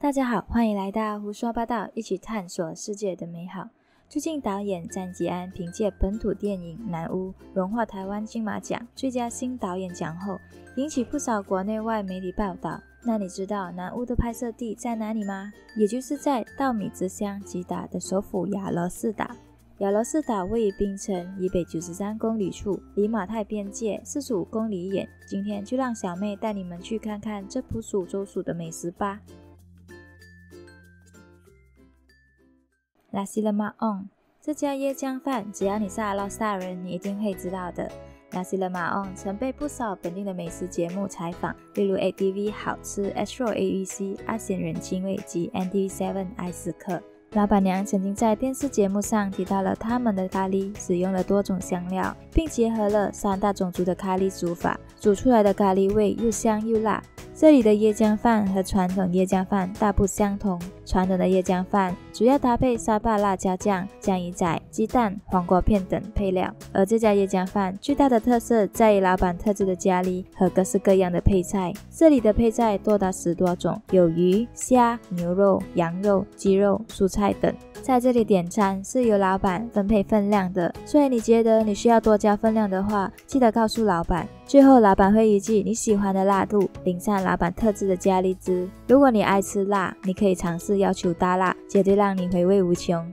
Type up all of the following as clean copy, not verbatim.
大家好，欢迎来到胡说八道，一起探索世界的美好。最近导演詹吉安凭借本土电影《南巫》荣获台湾金马奖最佳新导演奖后，引起不少国内外媒体报道。那你知道南巫的拍摄地在哪里吗？也就是在稻米之乡吉打的首府亚罗士打。亚罗士打位于槟城以北93公里处，离马泰边界45公里远。今天就让小妹带你们去看看这普属州属的美食吧。Nasi Lemak Ong 这家椰浆饭，只要你是阿拉斯加人，你一定会知道的。Nasi Lemak Ong 曾被不少本地的美食节目采访，例如 ATV 好吃、Astro AEC 阿显人情味及 NTV7 爱食客。老板娘曾经在电视节目上提到了他们的咖喱使用了多种香料，并结合了3大种族的咖喱煮法，煮出来的咖喱味又香又辣。这里的椰浆饭和传统椰浆饭大不相同。传统的椰浆饭主要搭配沙巴辣椒酱、酱鱼仔、鸡蛋、黄瓜片等配料，而这家椰浆饭最大的特色在于老板特制的咖喱和各式各样的配菜。这里的配菜多达10多种，有鱼、虾、牛肉、羊肉、鸡肉、蔬菜等。在这里点餐是由老板分配分量的，所以你觉得你需要多加分量的话，记得告诉老板。最后老板会依据你喜欢的辣度淋上老板特制的咖喱汁。如果你爱吃辣，你可以尝试要求大辣，绝对让你回味无穷。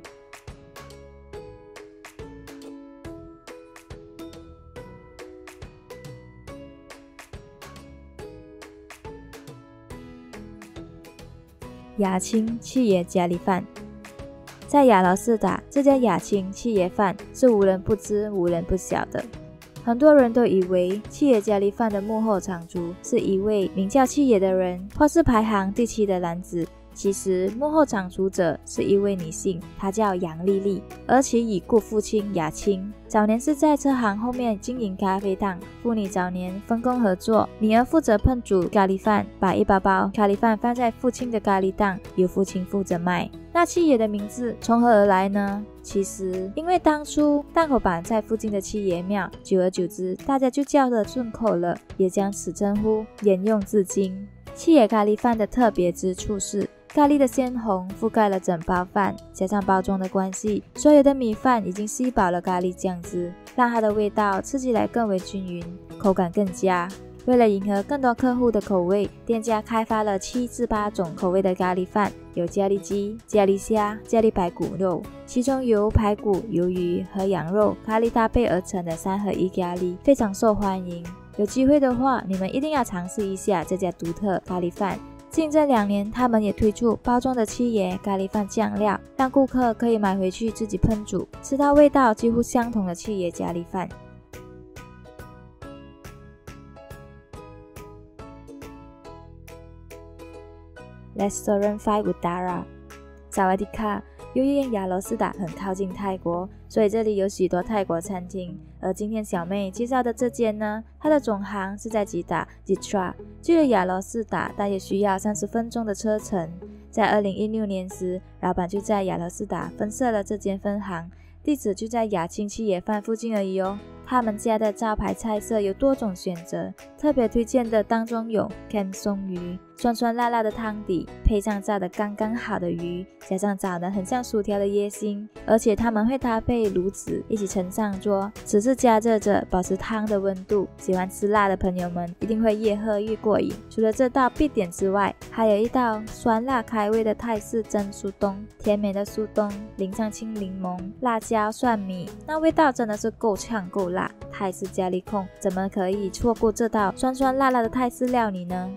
雅青七爷咖喱饭。在亚罗士打，这家雅青七爷饭是无人不知、无人不晓的。很多人都以为七爷咖喱饭的幕后场主是一位名叫七爷的人，或是排行第7的男子。其实幕后场主者是一位女性，她叫杨丽丽，而其已故父亲雅青早年是在车行后面经营咖啡档，父女早年分工合作，女儿负责烹煮咖喱饭，把一包包咖喱饭放在父亲的咖喱档，由父亲负责卖。那七爷的名字从何而来呢？其实因为当初档口板在附近的七爷庙，久而久之大家就叫得顺口了，也将此称呼沿用至今。七爷咖喱饭的特别之处是咖喱的鲜红覆盖了整包饭，加上包装的关系，所有的米饭已经吸饱了咖喱酱汁，让它的味道吃起来更为均匀，口感更佳。为了迎合更多客户的口味，店家开发了7至8种口味的咖喱饭，有咖喱鸡、咖喱虾、咖喱排骨肉，其中由排骨、鱿鱼和羊肉咖喱搭配而成的3合1咖喱非常受欢迎。有机会的话，你们一定要尝试一下这家独特咖喱饭。近这2年，他们也推出包装的七爷咖喱饭酱料，让顾客可以买回去自己烹煮，吃到味道几乎相同的七爷咖喱饭。Restaurant 5 Udara。 萨瓦迪卡。由于亚罗士打很靠近泰国，所以这里有许多泰国餐厅。而今天小妹介绍的这间呢，它的总行是在吉打 Jitra， 距离亚罗士打大约需要30分钟的车程。在2016年时，老板就在亚罗士打分设了这间分行，地址就在雅青七爷饭附近而已哦。他们家的招牌菜色有多种选择，特别推荐的当中有 Cam 松鱼，酸酸辣辣的汤底，配上炸得刚刚好的鱼，加上长得很像薯条的椰心，而且他们会搭配卤子一起盛上桌，只是加热着保持汤的温度。喜欢吃辣的朋友们一定会越喝越过瘾。除了这道必点之外，还有一道酸辣开胃的泰式蒸酥冬，甜美的酥冬淋上青柠檬、辣椒、蒜米，那味道真的是够呛够辣。泰式咖喱控怎么可以错过这道酸酸辣辣的泰式料理呢？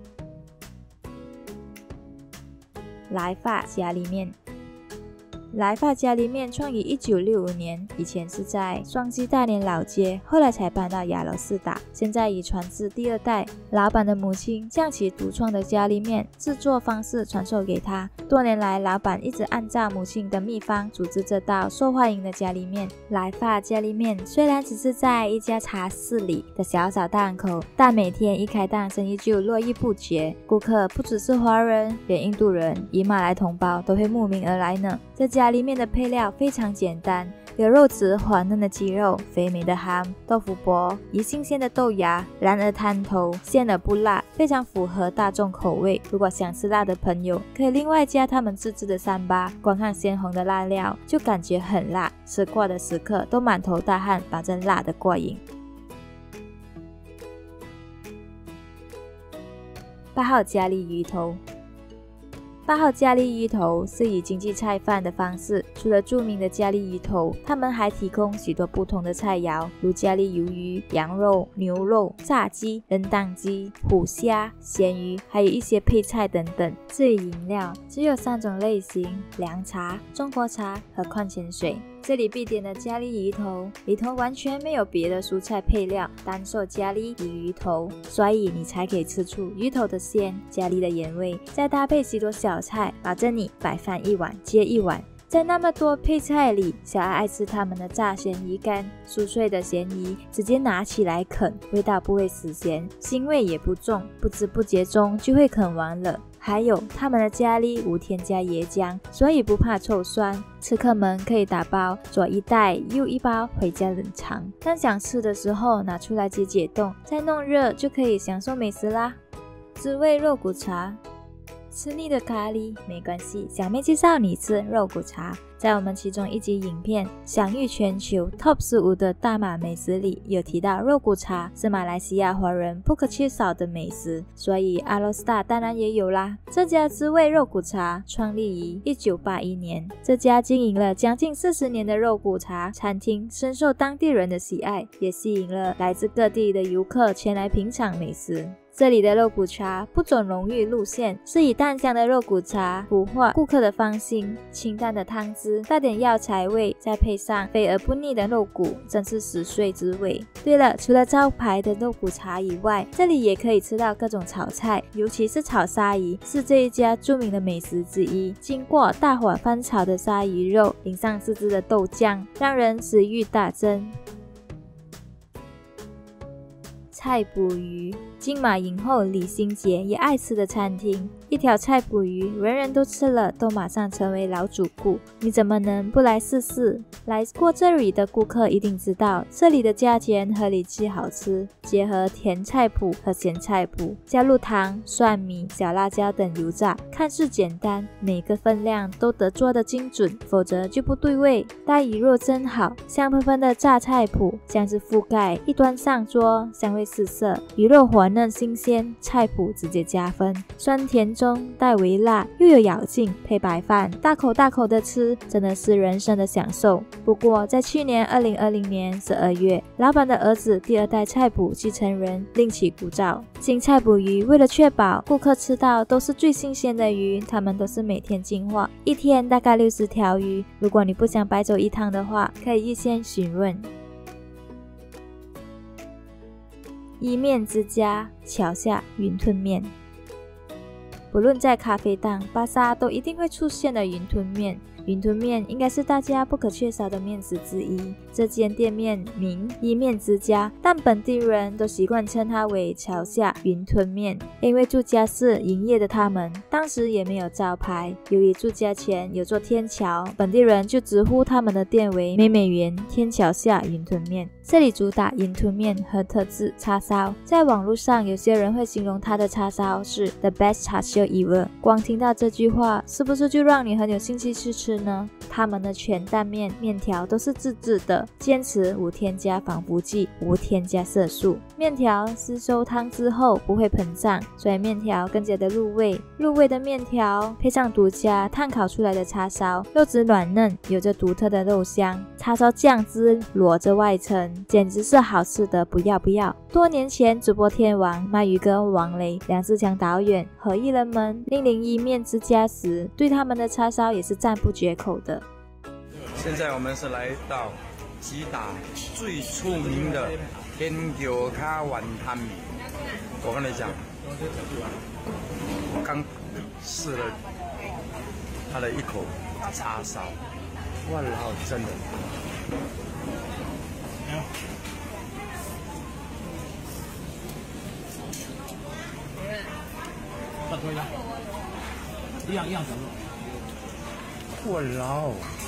来发咖喱面。来发咖喱面创于1965年，以前是在双溪大连老街，后来才搬到亚罗士打，现在已传至第2代。老板的母亲将其独创的咖喱面制作方式传授给他，多年来老板一直按照母亲的秘方组织这道受欢迎的咖喱面。来发咖喱面虽然只是在一家茶室里的小小档口，但每天一开档生意就络绎不绝，顾客不只是华人，连印度人与马来同胞都会慕名而来呢。这家咖喱面的配料非常简单，有肉质滑嫩的鸡肉、肥美的ham、豆腐薄、宜新鲜的豆芽、蓝鹅滩头，鲜而不辣，非常符合大众口味。如果想吃辣的朋友，可以另外加他们自制的三巴，光看鲜红的辣料就感觉很辣，吃过的食客都满头大汗，保证辣得过瘾。8号咖喱鱼头。8号咖喱鱼头是以经济菜饭的方式，除了著名的咖喱鱼头，他们还提供许多不同的菜肴，如咖喱鱿鱼、羊肉、牛肉、炸鸡、人当鸡、虎虾、咸鱼，还有一些配菜等等。至于饮料，只有3种类型：凉茶、中国茶和矿泉水。这里必点的咖喱鱼头里头完全没有别的蔬菜配料，单售咖喱与鱼头，所以你才可以吃出鱼头的鲜、咖喱的盐味，再搭配许多小菜，保证你白饭一碗接一碗。在那么多配菜里，小爱爱吃他们的炸咸鱼干，酥脆的咸鱼直接拿起来啃，味道不会死咸，腥味也不重，不知不觉中就会啃完了。还有他们的咖喱无添加椰浆，所以不怕臭酸。吃客们可以打包，左一袋右一包回家冷藏。当想吃的时候拿出来解冻，再弄热就可以享受美食啦。滋味肉骨茶。吃腻的咖喱没关系，小妹介绍你吃肉骨茶。在我们其中一集影片享誉全球 Top 15的大马美食里，有提到肉骨茶是马来西亚华人不可缺少的美食，所以阿罗斯塔当然也有啦。这家滋味肉骨茶创立于1981年，这家经营了将近40年的肉骨茶餐厅深受当地人的喜爱，也吸引了来自各地的游客前来品尝美食。这里的肉骨茶不走浓郁路线，是以淡香的肉骨茶俘获顾客的芳心，清淡的汤汁带点药材味，再配上肥而不腻的肉骨，真是食髓知味。对了，除了招牌的肉骨茶以外，这里也可以吃到各种炒菜，尤其是炒鲨鱼，是这一家著名的美食之一。经过大火翻炒的鲨鱼肉，淋上自制的豆酱，让人食欲大增。菜脯鱼，金马影后李心洁也爱吃的餐厅，一条菜脯鱼，人人都吃了都马上成为老主顾，你怎么能不来试试？来过这里的顾客一定知道，这里的价钱合理既好吃，结合甜菜脯和咸菜脯，加入糖、蒜米、小辣椒等油炸，看似简单，每个分量都得做得精准，否则就不对味。待鱼肉真好，香喷喷的榨菜脯，酱汁覆盖，一端上桌，香味四射，鱼肉滑嫩新鲜，菜脯直接加分，酸甜中带微辣，又有咬劲，配白饭，大口大口的吃，真的是人生的享受。不过在去年2020年12月，老板的儿子第2代菜脯继承人另起炉灶，新菜脯鱼为了确保顾客吃到都是最新鲜的鱼，他们都是每天进货，一天大概60条鱼，如果你不想白走一趟的话，可以预先询问。意面之家桥下云吞面，不论在咖啡档、巴萨都一定会出现的云吞面。云吞面应该是大家不可缺少的面食之一。这间店面名意面之家，但本地人都习惯称它为桥下云吞面，因为住家是营业的他们当时也没有招牌。由于住家前有座天桥，本地人就直呼他们的店为美美园天桥下云吞面。这里主打云吞面和特制叉烧，在网络上有些人会形容它的叉烧是 the best 叉烧 ever。光听到这句话，是不是就让你很有兴趣去吃呢？他们的全蛋面面条都是自制的，坚持无添加防腐剂，无添加色素。面条吸收汤之后不会膨胀，所以面条更加的入味。入味的面条配上独家炭烤出来的叉烧，肉质软嫩，有着独特的肉香，叉烧酱汁裸着外层，简直是好吃的不要不要。多年前主播天王马宇哥、王雷、梁志强导演和艺人们莅临意面之家时，对他们的叉烧也是赞不绝口的。 现在我们是来到吉打最出名的天桥卡碗汤面。我跟你讲，我刚试了他的一口叉烧，哇老真的。 再多一样，一样程度。 哇老。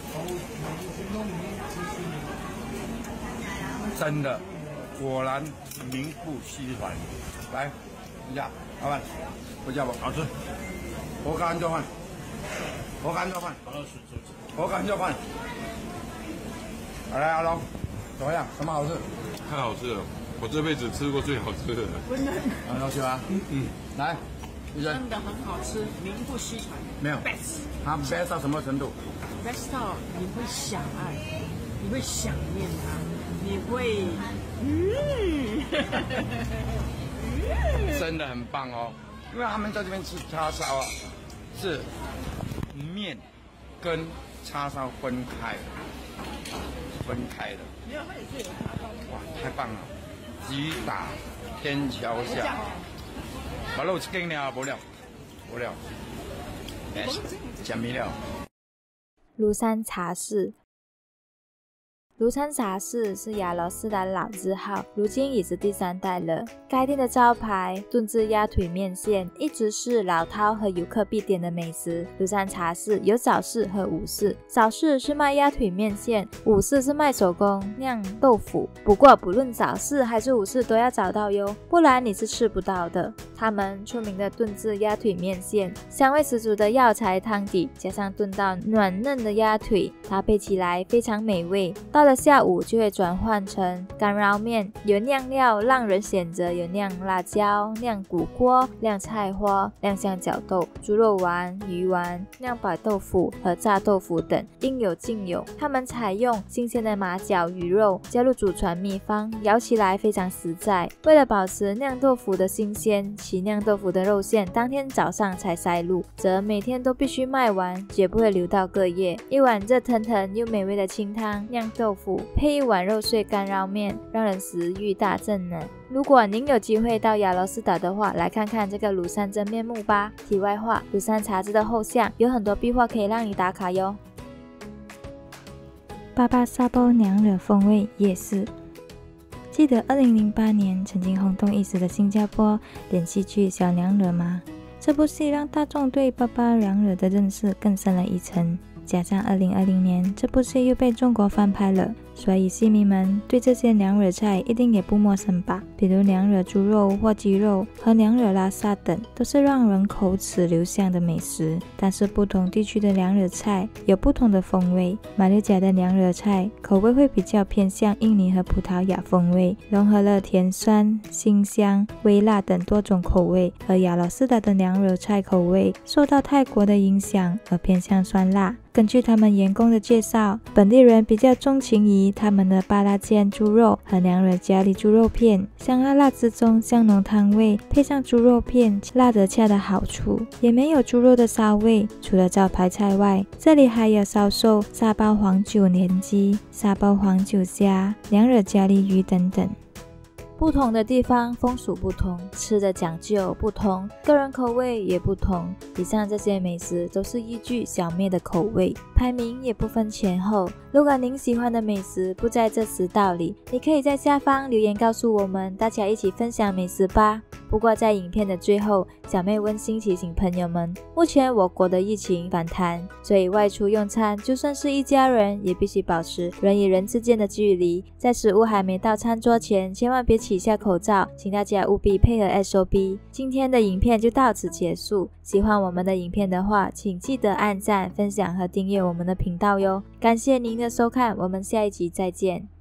真的，果然名不虚传。来，一下，老板，回家吧，好吃。我干就饭，我干就饭，我干就饭。来，阿龙，怎么样？什么好吃？ 太好吃了，我这辈子吃过最好吃的了。 真的， 很喜欢。来，医生。 真的很好吃，名不虚传。 没有 best， 它 best 到什么程度 ？best 到你会想爱，你会想念它，你会， 真的很棒哦。因为他们在这边吃叉烧啊，是面跟叉烧分开的。 没有，它也是有叉烧。 哇，太棒了！吉打天桥下，把肉吃干了，无聊，讲没了。 庐山茶室。庐山茶室是亚罗士的老字号，如今已是第3代了。该店的招牌炖制鸭腿面线一直是老饕和游客必点的美食。庐山茶室有早市和午市，早市是卖鸭腿面线，午市是卖手工酿豆腐。不过不论早市还是午市都要找到哟，不然你是吃不到的。他们出名的炖制鸭腿面线，香味十足的药材汤底，加上炖到软嫩的鸭腿，搭配起来非常美味。到了下午就会转换成干捞面，有酿料让人选择，有酿辣椒、酿骨锅、酿菜花、酿香角豆、猪肉丸、鱼丸、酿白豆腐和炸豆腐等，应有尽有。他们采用新鲜的马脚鱼肉，加入祖传秘方，咬起来非常实在。为了保持酿豆腐的新鲜，其酿豆腐的肉馅当天早上才塞入，则每天都必须卖完，绝不会留到隔夜。一碗热腾腾又美味的清汤酿豆腐，配一碗肉碎干捞面，让人食欲大振呢。如果您有机会到亚罗士岛的话，来看看这个庐山真面目吧。题外话，庐山茶室的后巷有很多壁画可以让你打卡哟。巴巴沙包娘惹风味夜市。记得2008年曾经轰动一时的新加坡连续剧《小娘惹》吗？这部戏让大众对巴巴娘惹的认识更深了一层。加上2020年这部戏又被中国翻拍了，所以戏迷们对这些娘惹菜一定也不陌生吧？比如娘惹猪肉或鸡肉和娘惹拉萨等，都是让人口齿留香的美食。但是不同地区的娘惹菜有不同的风味。马六甲的娘惹菜口味会比较偏向印尼和葡萄牙风味，融合了甜酸、辛香、微辣等多种口味，而亚罗士岛的娘惹菜口味受到泰国的影响而偏向酸辣。根据他们员工的介绍，本地人比较钟情于他们的巴拉煎猪肉和娘惹咖喱猪肉片，香辣辣之中香浓汤味，配上猪肉片，辣得恰到好处，也没有猪肉的骚味。除了招牌菜外，这里还有烧售沙包黄酒年鸡、沙包黄酒虾、娘惹咖喱鱼等等。不同的地方风俗不同，吃的讲究不同，个人口味也不同。以上这些美食都是依据小妹的口味，排名也不分前后。如果您喜欢的美食不在这10道里，你可以在下方留言告诉我们，大家一起分享美食吧。不过在影片的最后，小妹温馨提醒朋友们，目前我国的疫情反弹，所以外出用餐就算是一家人，也必须保持人与人之间的距离。在食物还没到餐桌前，千万别取下口罩，请大家务必配合 SOP。今天的影片就到此结束，喜欢我们的影片的话，请记得按赞、分享和订阅我们的频道哟。感谢您的收看，我们下一集再见。